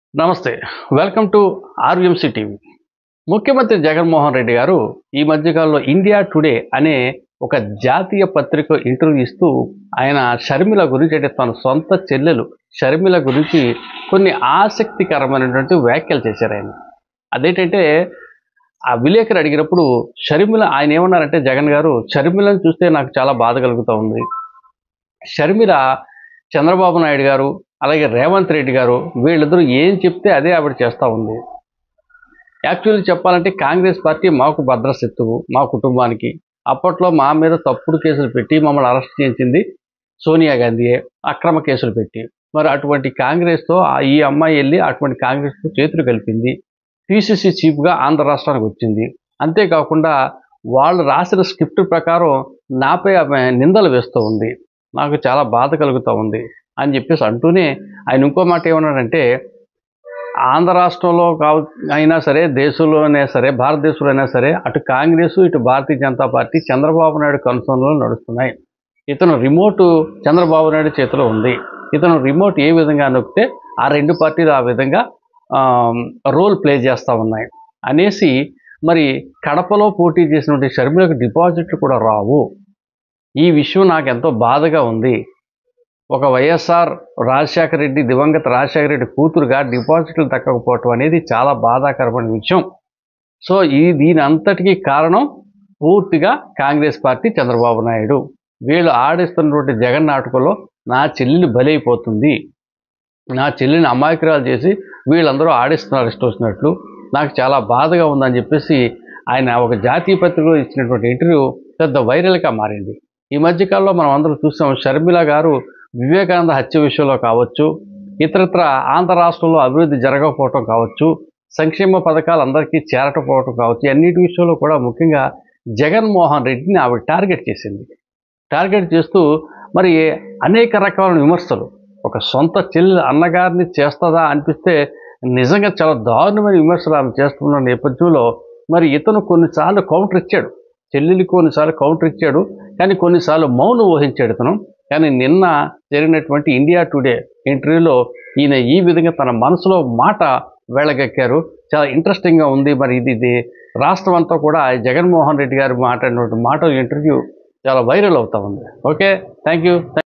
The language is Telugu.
నమస్తే. Welcome to RMC TV. ముఖ్యమంత్రి జగన్మోహన్ రెడ్డి గారు ఈ మధ్య కాలంలో ఇండియా టుడే అనే ఒక జాతీయ పత్రిక ఇంటర్వ్యూ ఇస్తూ ఆయన షర్మిల గురించి అంటే తన సొంత చెల్లెలు షర్మిల గురించి కొన్ని ఆసక్తికరమైనటువంటి వ్యాఖ్యలు చేశారు ఆయన. అదేంటంటే ఆ విలేకరు అడిగినప్పుడు షర్మిల ఆయన ఏమన్నారంటే జగన్ గారు షర్మిలను చూస్తే నాకు చాలా బాధ కలుగుతా ఉంది. షర్మిల చంద్రబాబు నాయుడు గారు అలాగే రేవంత్ రెడ్డి గారు వీళ్ళిద్దరూ ఏం చెప్తే అదే ఆవిడ చేస్తూ ఉంది. యాక్చువల్లీ చెప్పాలంటే కాంగ్రెస్ పార్టీ మాకు భద్రశత్రువు మా కుటుంబానికి. అప్పట్లో మా మీద తప్పుడు కేసులు పెట్టి మమ్మల్ని అరెస్ట్ చేయించింది సోనియా గాంధీయే అక్రమ కేసులు పెట్టి. మరి అటువంటి కాంగ్రెస్తో ఈ అమ్మాయి వెళ్ళి అటువంటి కాంగ్రెస్తో చేతులు కలిపింది. పిసిసి చీఫ్గా ఆంధ్ర రాష్ట్రానికి వచ్చింది. అంతేకాకుండా వాళ్ళు రాసిన స్క్రిప్ట్ ప్రకారం నాపై ఆమె నిందలు వేస్తూ ఉంది. నాకు చాలా బాధ కలుగుతూ ఉంది అని చెప్పేసి అంటూనే ఆయన ఇంకో మాట ఏమన్నాడంటే ఆంధ్ర రాష్ట్రంలో అయినా సరే దేశంలోనే సరే భారతదేశంలో అయినా సరే అటు కాంగ్రెస్ ఇటు భారతీయ జనతా పార్టీ చంద్రబాబు నాయుడు కనుసంధానంలో నడుస్తున్నాయి. ఇతను రిమోటు చంద్రబాబు నాయుడు చేతిలో ఉంది. ఇతను రిమోట్ ఏ విధంగా నొక్కితే ఆ రెండు పార్టీలు ఆ విధంగా రోల్ ప్లే చేస్తూ ఉన్నాయి అనేసి మరి కడపలో పోటీ చేసినటువంటి షర్మిలకు డిపాజిట్లు కూడా రావు. ఈ విషయం నాకు ఎంతో బాధగా ఉంది. ఒక వైఎస్ఆర్ రాజశేఖర రెడ్డి దివంగత రాజశేఖర రెడ్డి కూతురుగా డిపాజిట్లు దక్కకపోవటం అనేది చాలా బాధాకరమైన విషయం. సో దీని అంతటికీ కారణం పూర్తిగా కాంగ్రెస్ పార్టీ చంద్రబాబు నాయుడు. వీళ్ళు ఆడిస్తున్నటువంటి జగన్ నాటకంలో నా చెల్లిని బలైపోతుంది, నా చెల్లిని అమాయకురాలు చేసి వీళ్ళందరూ ఆడిస్తున్నారు ఇష్టం వచ్చినట్లు. నాకు చాలా బాధగా ఉందని చెప్పేసి ఆయన ఒక జాతీయ పత్రికలో ఇచ్చినటువంటి ఇంటర్వ్యూ పెద్ద వైరల్గా మారింది. ఈ మధ్యకాలంలో మనం అందరూ చూసాం షర్మిల గారు వివేకానంద హత్య విషయంలో కావచ్చు, ఇతరత్ర ఆంధ్ర రాష్ట్రంలో అభివృద్ధి జరగకపోవటం కావచ్చు, సంక్షేమ పథకాలు అందరికీ చేరకపోవటం కావచ్చు, అన్నిటి విషయంలో కూడా ముఖ్యంగా జగన్మోహన్ రెడ్డిని ఆవిడ టార్గెట్ చేసింది. టార్గెట్ చేస్తూ మరి అనేక రకాల విమర్శలు ఒక సొంత చెల్లి అన్నగారిని చేస్తుందా అనిపిస్తే నిజంగా చాలా దారుణమైన విమర్శలు ఆమె చేస్తున్న నేపథ్యంలో మరి ఇతను కొన్నిసార్లు కౌంటర్ ఇచ్చాడు, చెల్లెలి కొన్నిసార్లు కౌంటర్ ఇచ్చాడు, కానీ కొన్నిసార్లు మౌనం వహించాడు ఇతను. కానీ నిన్న జరిగినటువంటి ఇండియా టుడే ఇంటర్వ్యూలో ఈయన ఈ విధంగా తన మనసులో మాట వెళ్ళగక్కారు. చాలా ఇంట్రెస్టింగ్గా ఉంది. మరి ఇది రాష్ట్రం అంతా కూడా జగన్మోహన్ రెడ్డి గారు మాట్లాడినటువంటి మాట ఇంటర్వ్యూ చాలా వైరల్ అవుతా ఉంది. Okay, thank you.